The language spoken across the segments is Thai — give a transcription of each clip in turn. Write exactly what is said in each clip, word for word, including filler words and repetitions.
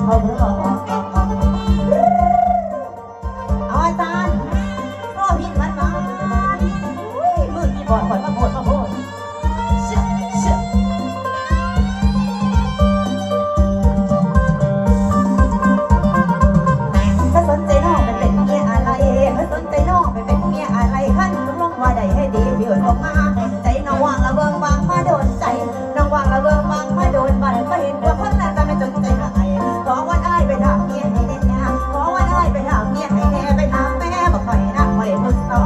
เขาเพื่อเอาอาจารย์ก็พินมันมามือกีบอร์ดคอยมาโพดมาโพดเชื่อเชื่อถ้าสนใจน้องไปเป็นเมียอะไรถ้าสนใจน้องไปเป็นเมียอะไรขั้นต้องลงว่าใดให้ดีเบี่ยวออกมาใจน้องวางละเบิงวางมาโดนใจน้องวางละเบิงวางมาโดนมาก็เห็นว่าคนนั้นจะไม่จนใจหายขอวันอ้ายไปถามเมียให้แน่ขอวันอ้ายไปถามเมียให้แน่ไปถามแม่บอกหน่อยนะไม่ได้มึงต่อ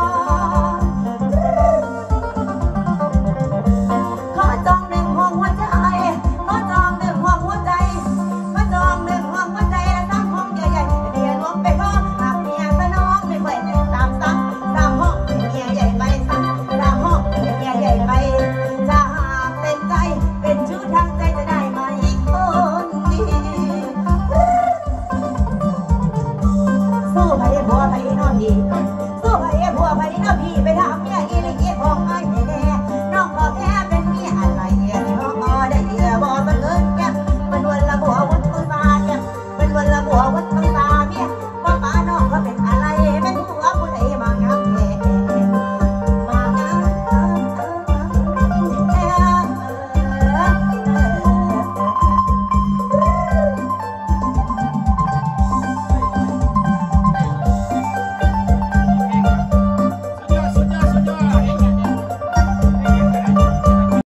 ขอจองหนึ่งห้องหัวใจขอจองหนึ่งห้องหัวใจขอจองหนึ่งห้องหัวใจและสามห้องใหญ่ๆเดี๋ยวรวมไปห้องหากเมียสนองไม่ค่อยตามซ้ำสามห้องเมียใหญ่ไปซ้ำสามห้องเมียใหญ่ไปจะหากเป็นใจเป็นชู้ทางใจจะได้ไหมคนดีสู้ไผ่บัวไผ่นอนดี